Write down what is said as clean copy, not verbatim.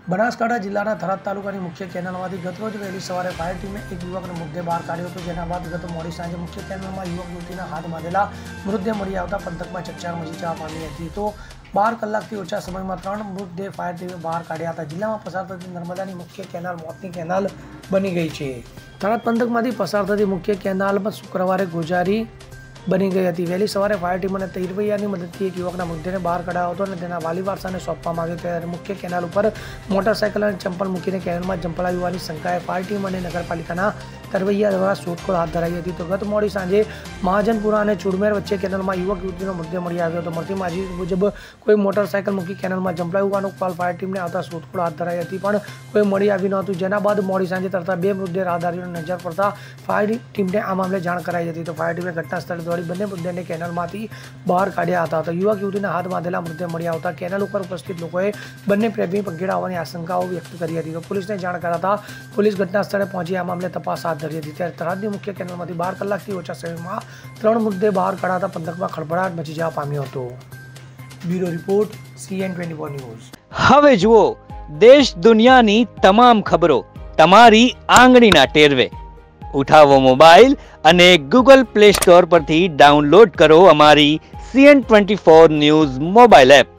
બનાસકાંઠા જિલ્લાના થરાદ તાલુકાની મુખ્ય કેનાલમાંથી ગતરોજ વહેલી સવારે ફાયર ટીમે એક યુવકને મૃતદેહ બહાર કાઢ્યો હતો, જેના બાદ ગત મોડી સાંજે મુખ્ય કેનાલમાં યુવક યુવતીના હાથ બાંધેલા મૃતદેહ મળી આવતા પંથકમાં ચકચાર મચી જવા પામી હતી. તો 12 કલાકથી ઓછા સમયમાં 3 મૃતદેહ ફાયર ટીમે બહાર કાઢ્યા હતા. જિલ્લામાં પસાર થતી નર્મદાની મુખ્ય કેનાલ મોતની કેનાલ બની ગઈ છે. થરાદ પંથકમાંથી પસાર થતી મુખ્ય કેનાલમાં શુક્રવારે ગોજારી બની ગઈ હતી. વહેલી સવારે ફાયર ટીમ અને તૈરવૈયાની મદદથી એક યુવકના મૃતદેહને બહાર કઢાયો હતો અને તેના વાલી વારસાને સોંપવામાં આવ્યો. ત્યારે મુખ્ય કેનાલ ઉપર મોટરસાયકલ અને ચંપલ મૂકીને કેનાલમાં ઝંપલાવી હોવાની શંકાએ ફાયર ટીમ અને નગરપાલિકાના તરવૈયા દ્વારા શોધખોળ હાથ ધરાઈ હતી. તો ગત મોડી સાંજે મહાજનપુરા અને ચુડમેર વચ્ચે કેનાલમાં યુવક યુવતીનો મૃતદેહ મળી આવ્યો હતો. મળતી માહિતી મુજબ કોઈ મોટરસાયકલ મૂકી કેનાલમાં ઝંપલાવી હોવાનો કોલ ફાયર ટીમને આવતા શોધખોળ હાથ ધરાઈ હતી, પણ કોઈ મળી આવી નહોતું. જેના બાદ મોડી સાંજે તરતા 2 મૃતદેહ રાહદારીઓને નજર પડતા ફાયર ટીમને આ મામલે જાણ કરાઈ હતી. તો ફાયર ટીમે ઘટના સ્થળે દોડી બંને મૃતદેહને કેનાલમાંથી બહાર કાઢ્યા હતા. તો યુવક યુવતીના હાથ બાંધેલા મૃતદેહ મળી આવતા કેનાલ ઉપર ઉપસ્થિત લોકોએ બંને પ્રેમી પંખેડા હોવાની આશંકાઓ વ્યક્ત કરી હતી. તો પોલીસને જાણ કરાતા પોલીસ ઘટના સ્થળે પહોંચી આ મામલે તપાસ હાથ ધરી હતી. ત્યારે થરાદની મુખ્ય કેનાલમાંથી 12 કલાકથી ઓછા સમયમાં 3 મૃતદેહ બહાર કાઢાતા પંથકમાં ખળભળાટ મચી જવા પામ્યો હતો. Bureau report CN24 news. હવે જુઓ દેશ દુનિયાની તમામ ખબરો તમારી આંગળીના ટેરવે. ઉઠાવો મોબાઈલ અને Google Play Store પરથી ડાઉનલોડ કરો અમારી CN24 ન્યૂઝ મોબાઈલ એપ.